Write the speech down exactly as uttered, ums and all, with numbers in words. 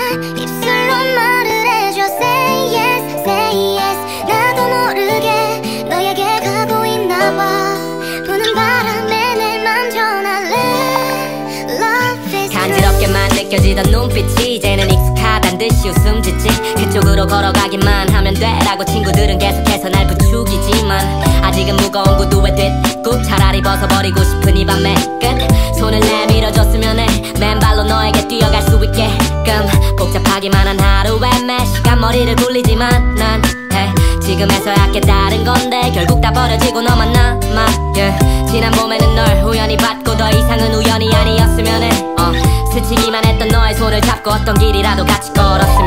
입술로 말을 해줘 say yes say yes 나도 모르게 너에게 가고 있나봐 부는 바람에 내 맘 전할래 Love is 간지럽게만 느껴지던 눈빛이 이제는 익숙하단 듯이 웃음 짓지 그쪽으로 걸어가기만 하면 돼라고 친구들은 계속해서 날 부추기지만 아직은 무거운 구두에 뒷굽 차라리 벗어버리고 싶은 이 밤의 끝 손을 내밀어줬으면 해 맨발로 너에게 뛰어갈 수 있게끔 복잡하기만 한 하루에 매 시간 머리를 굴리지만 난 hey, 지금에서야 깨달은 건데 결국 다 버려지고 너만 남아 yeah. 지난 봄에는 널 우연히 봤고 더 이상은 우연이 아니었으면 해 uh, 스치기만 했던 너의 손을 잡고 어떤 길이라도 같이 걸었으면